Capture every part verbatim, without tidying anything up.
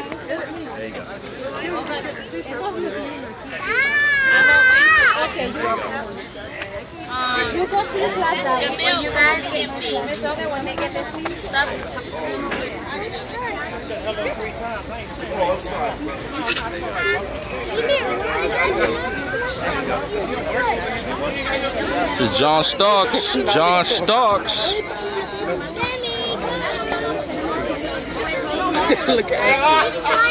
There you go. Okay, you go. Um, you go to the plaza. Jamil, you guys get Miss Olga when they get this stuff. This is John Starks. John Starks. Look at that.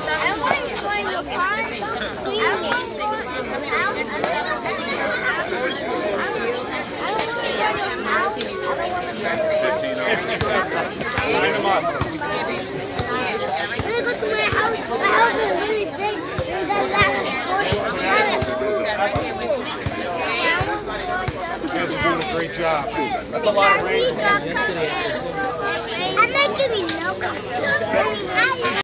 Great job. That's a lot of rain. I'm making me milk.